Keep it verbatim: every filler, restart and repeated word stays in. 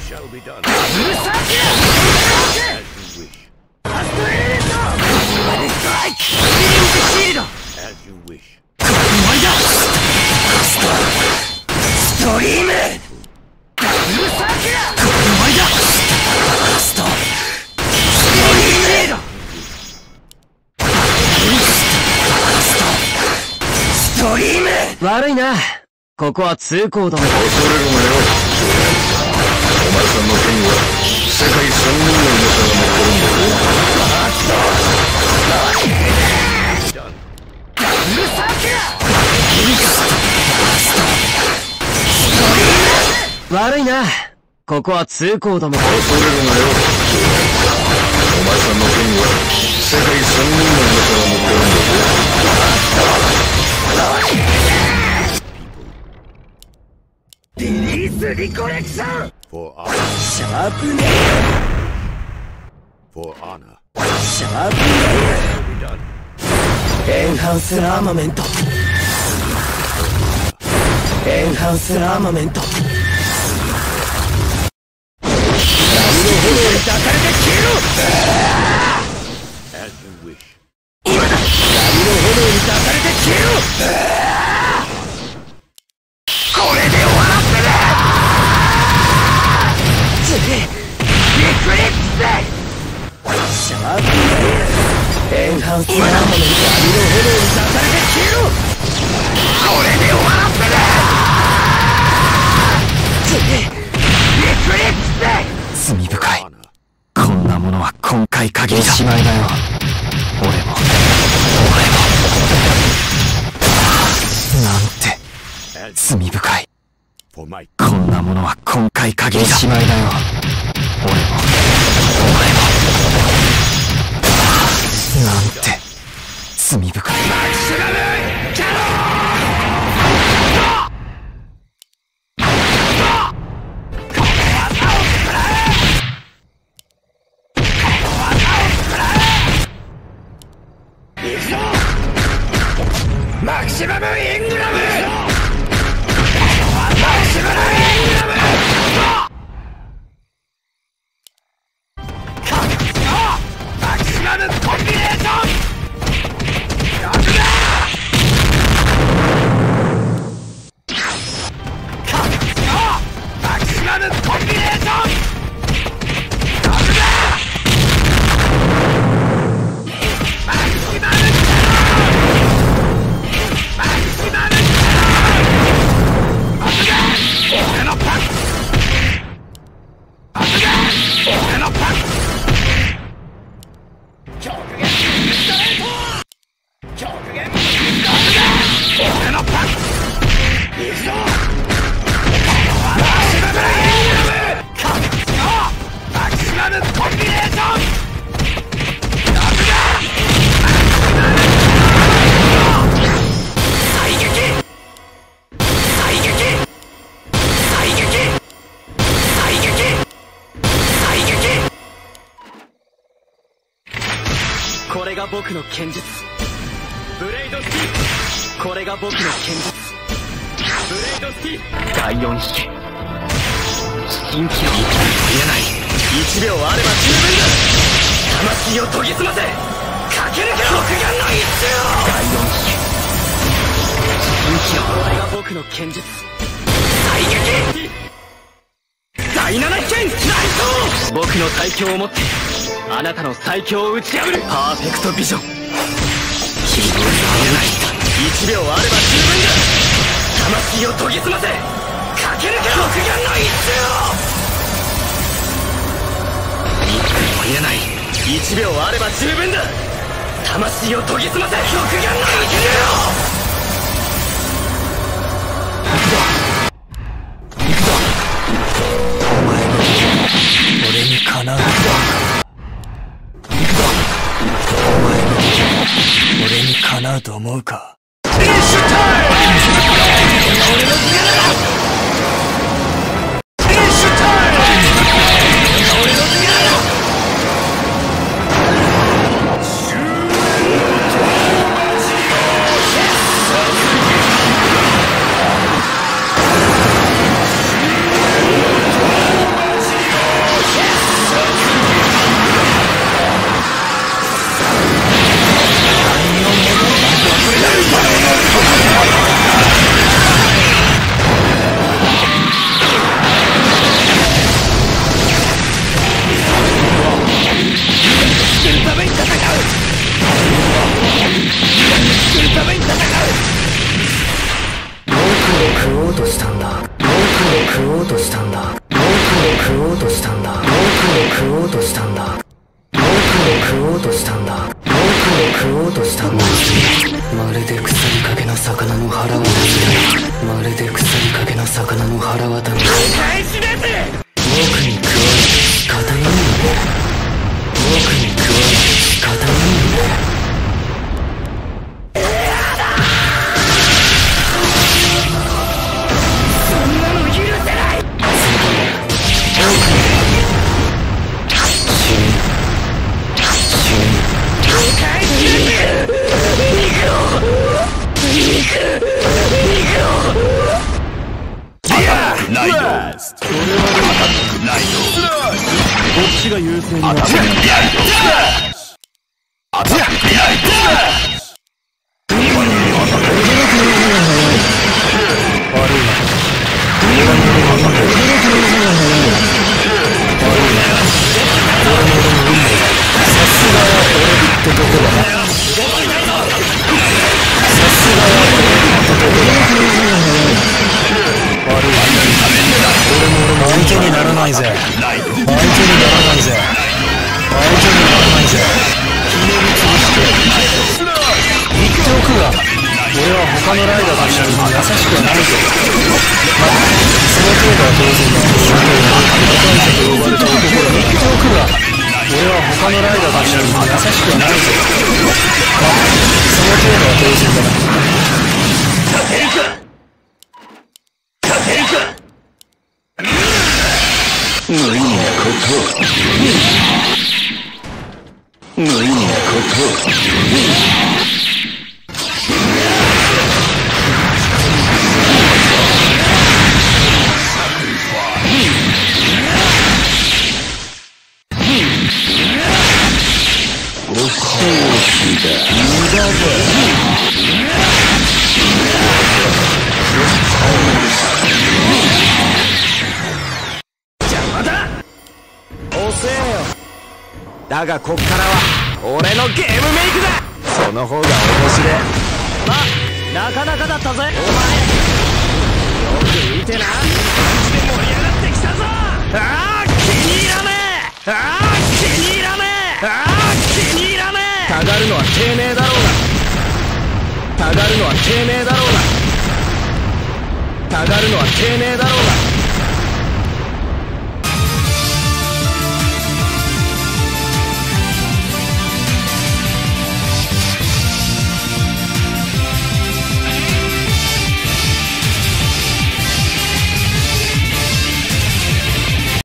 shall be done. As you wish. As you wish. Stream!悪いな。ここは通行止めだ。恐れるなよ。お前さんの剣は世界さんにんの重さが持ってるんだぞ。悪いな。ここは通行止めだ。恐れるなよ。お前さんの剣は世界さんにんの重さが持ってるんだぞ。リリースリコレクション For honor. シャープネイル For honor. シャープネイルエンハンスアーマメントエンハンスアーマメント波の炎に抱かれて消えろ As you wish. 今だ波の炎に抱かれて消えろこれで終わらせるリクリップシャープネイルエンハンスアーマメント波の炎に抱かれて消えろこれで終わらせるリクリップ罪深いこんなものは今回限りだおしまいだよ俺も俺もなんて罪深いこんなものは今回限りだおしまいだよ俺も俺もなんて罪深いマキシマムキャノンマキシマムイングラムマキシマムイングラムマキシマムコンビネーションよくだマキシマムコンビネーションよくだマキシマム俺のパン俺のパン極限ストレート極限ストレート俺のパン行くぞマキシマムイングラムマキシマムコンビネーション極限マキシマム最撃最撃これが僕の剣術ブレイドスティーこれが僕の剣術ブレイドスティー第四引け引きの見えないいちびょうあれば十分だ魂を研ぎ澄ませ駆け抜けろ極限の一瞬第四引け引きのこれが僕の剣術最撃第七引けライト僕の最強をもってあなたの最強を打ち破るパーフェクトビジョン気分が見えないいちびょうあれば十分だ魂を研ぎ澄ませ駆け抜けろ極限の一瞬見ても見えないいちびょうあれば十分だ魂を研ぎ澄ませ極限の一瞬行くぞお前の俺にかなう俺にかなうと思うかフィニッシュタイム俺の逃げだフィニッシュタイム俺の逃げだ終食おうとしたんだ。僕を食おうとしたんだ。僕を食おうとしたんだ。僕を食おうとしたんだ。まるで腐りかけの魚の腹渡みだ。まるで腐りかけの魚の腹渡みだ。僕に食われ仕方ないんだ。僕に食われ仕方ないんだ。 こっちが優勢になってる。相手にならないぜ。相手にならないぜ。相手にならないぜ。ひねり潰して言っておくが、俺は他のライダーと一緒に優しくはないぞ。まあその程度は当然だ。高いと呼ばれた男だ。言っておくが、俺は他のライダーと一緒に優しくはないぞ。まあその程度は当然だな。勝てるか勝てるか無意味なこと無意味なことお仕置きだ無駄だ邪魔だ遅えよ。だがこっからは俺のゲームメイクだ。その方が面白い。まあなかなかだったぜお前。よく見てな。感じで盛り上がってきたぞ。ああ気に入らねえ。ああ気に入らねえ。ああ気に入らねえ。たがるのはてめえだろうが。たがるのはてめえだろうが。たがるのはてめえだろうが。